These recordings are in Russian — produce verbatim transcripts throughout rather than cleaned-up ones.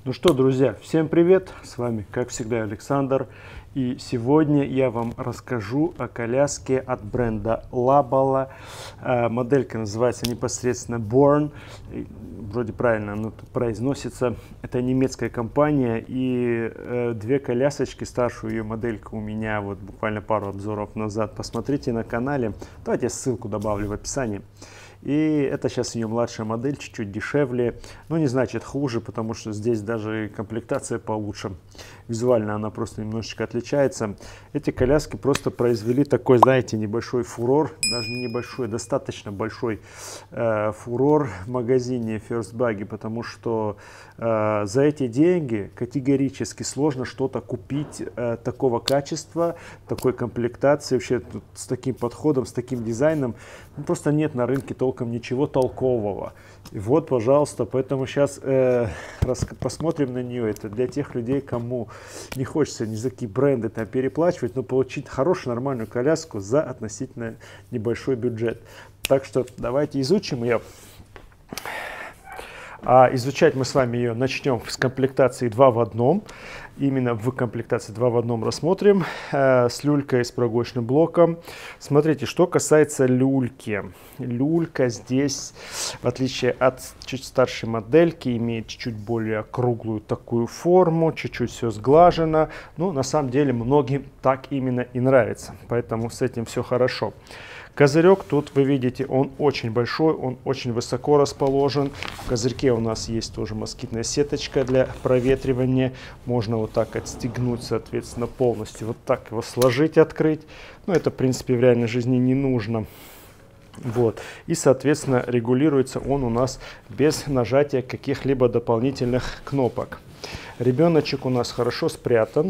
Ну что, друзья, всем привет! С вами, как всегда, Александр. И сегодня я вам расскажу о коляске от бренда Labala. Моделька называется непосредственно Born. Вроде правильно оно произносится. Это немецкая компания. И э, две колясочки, старшую ее модельку у меня вот буквально пару обзоров назад. Посмотрите на канале. Давайте я ссылку добавлю в описании. И это сейчас ее младшая модель, чуть-чуть дешевле, но не значит хуже, потому что здесь даже комплектация получше. Визуально она просто немножечко отличается. Эти коляски просто произвели такой, знаете, небольшой фурор, даже не небольшой, достаточно большой э, фурор в магазине First Buggy, потому что э, за эти деньги категорически сложно что-то купить э, такого качества, такой комплектации, вообще тут, с таким подходом, с таким дизайном. Ну, просто нет на рынке толком ничего толкового. И вот, пожалуйста, поэтому сейчас э, посмотрим на нее. Это для тех людей, кому не хочется ни за какие бренды там переплачивать, но получить хорошую, нормальную коляску за относительно небольшой бюджет. Так что давайте изучим ее. А изучать мы с вами ее начнем с комплектации два в одном. Именно в комплектации два в одном рассмотрим э, с люлькой, с прогулочным блоком. Смотрите, что касается люльки. Люлька здесь, в отличие от чуть старшей модельки, имеет чуть более круглую такую форму, чуть-чуть все сглажено. Ну, на самом деле, многим так именно и нравится, поэтому с этим все хорошо. Козырек тут вы видите, он очень большой, он очень высоко расположен. В козырьке у нас есть тоже москитная сеточка для проветривания. Можно вот так отстегнуть, соответственно, полностью. Вот так его сложить, открыть. Но это, в принципе, в реальной жизни не нужно. Вот. И, соответственно, регулируется он у нас без нажатия каких-либо дополнительных кнопок. Ребеночек у нас хорошо спрятан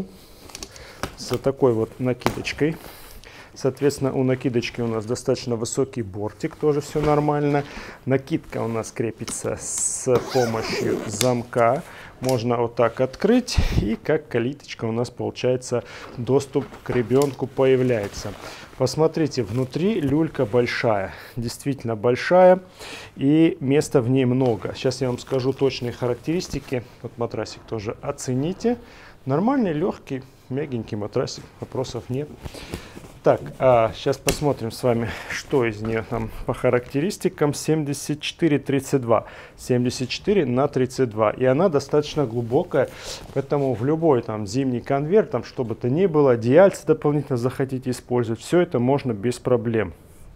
за такой вот накидочкой. Соответственно, у накидочки у нас достаточно высокий бортик, тоже все нормально. Накидка у нас крепится с помощью замка. Можно вот так открыть, и как калиточка у нас получается доступ к ребенку появляется. Посмотрите, внутри люлька большая, действительно большая, и места в ней много. Сейчас я вам скажу точные характеристики. Вот матрасик тоже оцените. Нормальный, легкий, мягенький матрасик, вопросов нет. Так, а сейчас посмотрим с вами, что из нее там по характеристикам. Семьдесят четыре тридцать два. семьдесят четыре на тридцать два. И она достаточно глубокая, поэтому в любой там зимний конверт, там что бы то ни было, одеяльце дополнительно захотите использовать, все это можно без проблем.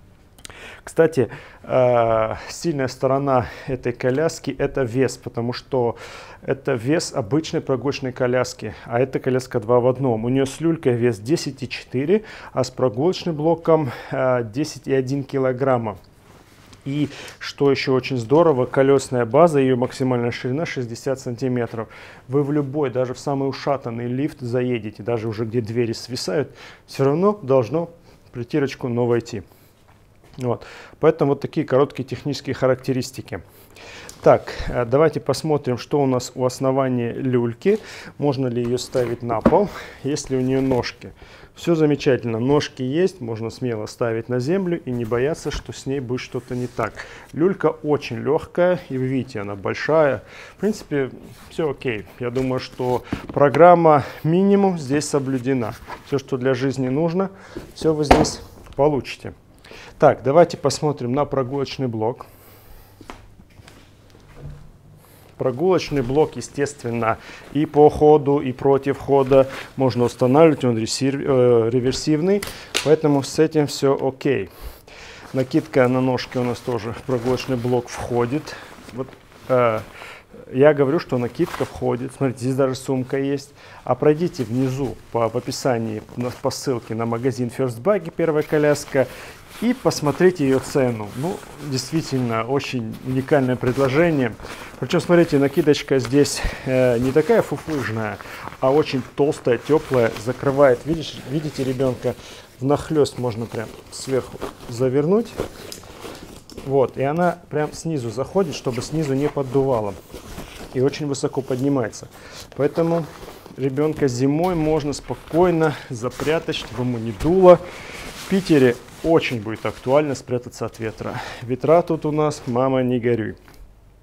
Кстати, э, сильная сторона этой коляски – это вес, потому что это вес обычной прогулочной коляски, а это коляска два в одном. У нее с люлькой вес десять и четыре, а с прогулочным блоком э, десять и один килограмма. И что еще очень здорово, колесная база, ее максимальная ширина шестьдесят сантиметров. Вы в любой, даже в самый ушатанный лифт заедете, даже уже где двери свисают, все равно должно притирочку, но войти. Вот. Поэтому вот такие короткие технические характеристики. Так, давайте посмотрим, что у нас у основания люльки. Можно ли ее ставить на пол, если у нее ножки. Все замечательно, ножки есть, можно смело ставить на землю и не бояться, что с ней будет что-то не так. Люлька очень легкая, и вы видите, она большая. В принципе, все окей. Я думаю, что программа минимум здесь соблюдена. Все, что для жизни нужно, все вы здесь получите. Так, давайте посмотрим на прогулочный блок. Прогулочный блок, естественно, и по ходу, и против хода можно устанавливать, он реверсивный, поэтому с этим все окей. Накидка на ножки у нас тоже в прогулочный блок входит. Вот, э, я говорю, что накидка входит. Смотрите, здесь даже сумка есть. А пройдите внизу по, в описании по ссылке на магазин First Buggy, первая коляска, и посмотрите ее цену. Ну, действительно, очень уникальное предложение. Причем, смотрите, накидочка здесь э, не такая фуфлыжная, а очень толстая, теплая, закрывает. Видишь, видите ребенка внахлёст, можно прям сверху завернуть. Вот, и она прям снизу заходит, чтобы снизу не поддувало. И очень высоко поднимается. Поэтому ребенка зимой можно спокойно запрятать, чтобы ему не дуло. В Питере очень будет актуально спрятаться от ветра. Ветра тут у нас, мама, не горюй.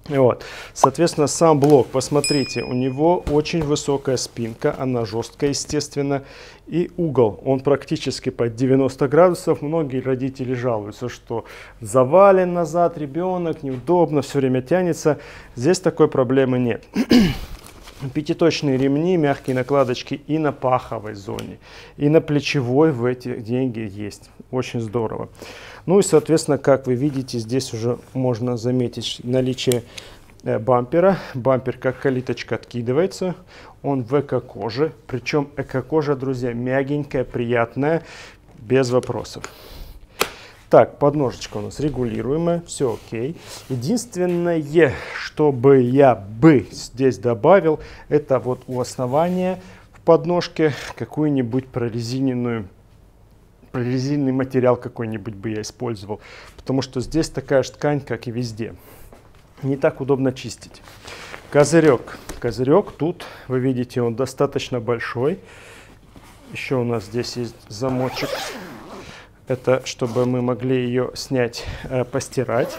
Вот. Соответственно, сам блок, посмотрите, у него очень высокая спинка, она жесткая, естественно, и угол, он практически под девяносто градусов. Многие родители жалуются, что завален назад ребенок, неудобно, все время тянется. Здесь такой проблемы нет. Пятиточные ремни, мягкие накладочки и на паховой зоне, и на плечевой в эти деньги есть. Очень здорово. Ну и, соответственно, как вы видите, здесь уже можно заметить наличие э, бампера. Бампер как калиточка откидывается. Он в эко-коже. Причем эко-кожа, друзья, мягенькая, приятная, без вопросов. Так, подножечка у нас регулируемая, все окей. Единственное, что бы я бы здесь добавил, это вот у основания в подножке какую-нибудь прорезиненную, прорезиненный материал какой-нибудь бы я использовал. Потому что здесь такая же ткань, как и везде. Не так удобно чистить. Козырек. Козырек тут, вы видите, он достаточно большой. Еще у нас здесь есть замочек. Это чтобы мы могли ее снять, э, постирать.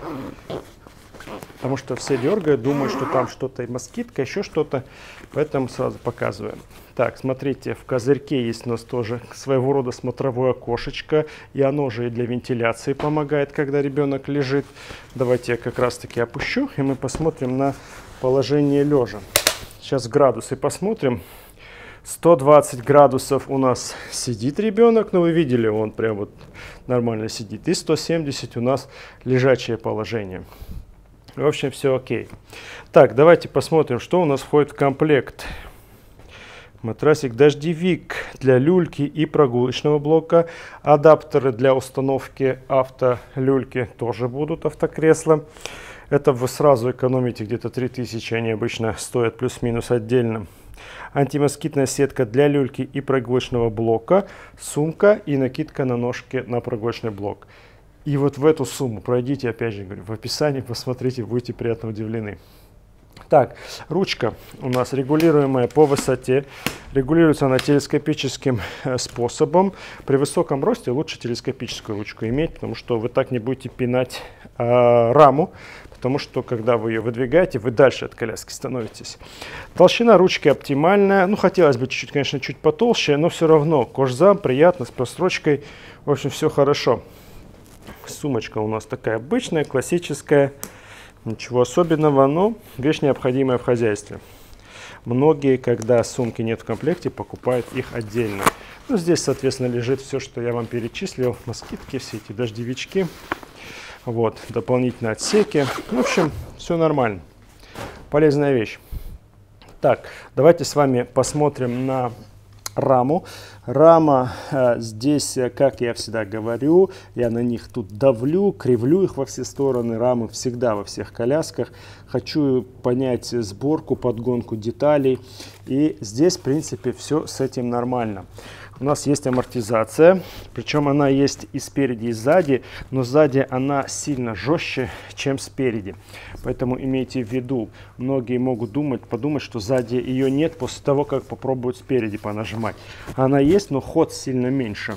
Потому что все дергают, думают, что там что-то, москитка, еще что-то. Поэтому сразу показываем. Так, смотрите, в козырьке есть у нас тоже своего рода смотровое окошечко. И оно же и для вентиляции помогает, когда ребенок лежит. Давайте я как раз таки опущу, и мы посмотрим на положение лежа. Сейчас градусы посмотрим. сто двадцать градусов у нас сидит ребенок, но вы видели, он прям вот нормально сидит. И сто семьдесят у нас лежачее положение. В общем, все окей. Так, давайте посмотрим, что у нас входит в комплект. Матрасик дождевик для люльки и прогулочного блока. Адаптеры для установки автолюльки тоже будут, автокресла. Это вы сразу экономите где-то три тысячи, они обычно стоят плюс-минус отдельно. Антимоскитная сетка для люльки и прогулочного блока, сумка и накидка на ножки на прогулочный блок. И вот в эту сумму пройдите, опять же говорю, в описании посмотрите, будете приятно удивлены. Так, ручка у нас регулируемая по высоте, регулируется она телескопическим способом. При высоком росте лучше телескопическую ручку иметь, потому что вы так не будете пинать э, раму. Потому что, когда вы ее выдвигаете, вы дальше от коляски становитесь. Толщина ручки оптимальная. Ну, хотелось бы чуть-чуть, конечно, чуть потолще, но все равно кожзам приятно, с прострочкой. В общем, все хорошо. Сумочка у нас такая обычная, классическая. Ничего особенного, но вещь необходимая в хозяйстве. Многие, когда сумки нет в комплекте, покупают их отдельно. Ну, здесь, соответственно, лежит все, что я вам перечислил. Москитки, все эти дождевички. Вот, дополнительные отсеки. В общем, все нормально. Полезная вещь. Так, давайте с вами посмотрим на раму. Рама э, здесь, как я всегда говорю, я на них тут давлю, кривлю их во все стороны. Рамы всегда во всех колясках. Хочу понять сборку, подгонку деталей. И здесь, в принципе, все с этим нормально. У нас есть амортизация, причем она есть и спереди, и сзади, но сзади она сильно жестче, чем спереди. Поэтому имейте в виду, многие могут думать, подумать, что сзади ее нет после того, как попробуют спереди понажимать. Она есть, но ход сильно меньше.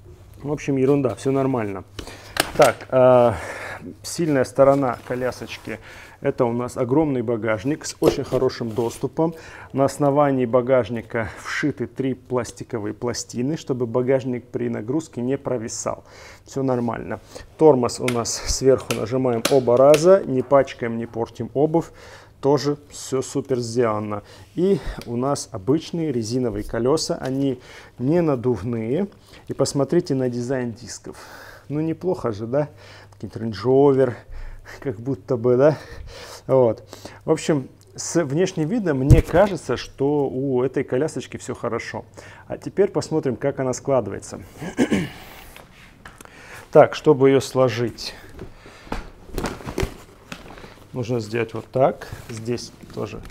В общем, ерунда, все нормально. Так, э, сильная сторона колясочки. Это у нас огромный багажник с очень хорошим доступом. На основании багажника вшиты три пластиковые пластины, чтобы багажник при нагрузке не провисал. Все нормально. Тормоз у нас сверху нажимаем оба раза, не пачкаем, не портим обувь. Тоже все супер сделано. И у нас обычные резиновые колеса, они не надувные. И посмотрите на дизайн дисков. Ну неплохо же, да? Какой-то Range Rover. Как будто бы, да? Вот. В общем, с внешним видом мне кажется, что у этой колясочки все хорошо. А теперь посмотрим, как она складывается. Так, чтобы ее сложить, нужно сделать вот так. Здесь тоже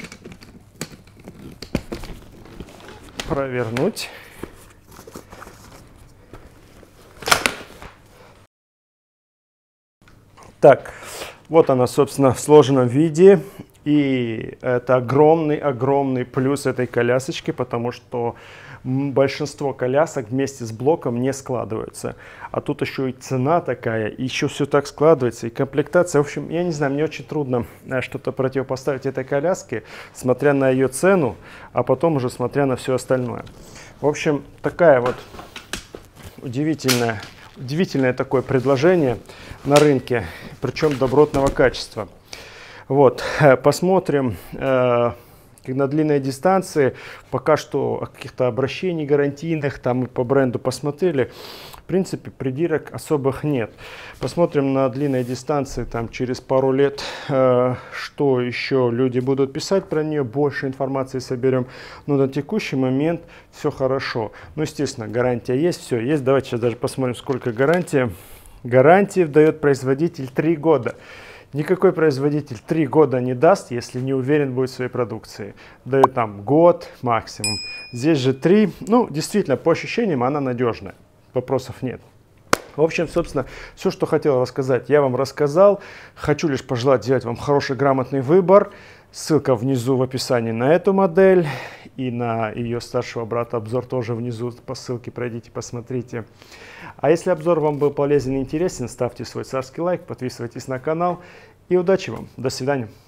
провернуть. Так, вот она, собственно, в сложенном виде. И это огромный-огромный плюс этой колясочки, потому что большинство колясок вместе с блоком не складываются. А тут еще и цена такая, и еще все так складывается, и комплектация. В общем, я не знаю, мне очень трудно что-то противопоставить этой коляске, смотря на ее цену, а потом уже смотря на все остальное. В общем, такая вот удивительная, удивительное такое предложение на рынке, причем добротного качества. Вот, посмотрим. На длинной дистанции пока что каких-то обращений гарантийных там мы по бренду посмотрели. В принципе, придирок особых нет. Посмотрим на длинной дистанции там через пару лет, э, что еще люди будут писать про нее, больше информации соберем. Но на текущий момент все хорошо. Ну, естественно, гарантия есть, все есть. Давайте сейчас даже посмотрим, сколько гарантия. Гарантии дает производитель три года. Никакой производитель три года не даст, если не уверен будет в своей продукции. Дает там год максимум. Здесь же три. Ну, действительно, по ощущениям она надежная. Вопросов нет. В общем, собственно, все, что хотел рассказать, я вам рассказал. Хочу лишь пожелать сделать вам хороший, грамотный выбор. Ссылка внизу в описании на эту модель. И на ее старшего брата обзор тоже внизу по ссылке. Пройдите, посмотрите. А если обзор вам был полезен и интересен, ставьте свой царский лайк, подписывайтесь на канал. И удачи вам. До свидания.